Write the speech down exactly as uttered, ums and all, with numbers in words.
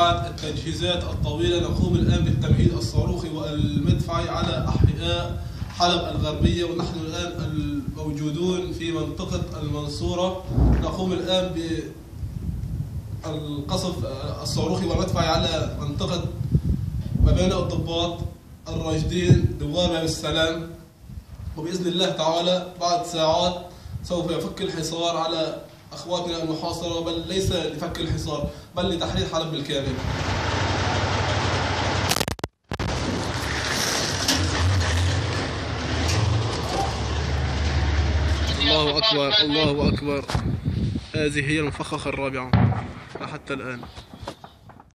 بعد التجهيزات الطويلة نقوم الآن بالتمهيد الصاروخي والمدفعي على أحياء حلب الغربية، ونحن الآن الموجودون في منطقة المنصورة نقوم الآن بالقصف الصاروخي والمدفعي على منطقة مبانئ الضباط، الراشدين، دوار باب السلام، وبإذن الله تعالى بعد ساعات سوف يفك الحصار على أخواتنا المحاصرة، بل ليس لفك الحصار بل لتحرير حلب بالكامل. الله أكبر الله أكبر، هذه هي المفخخة الرابعة حتى الآن.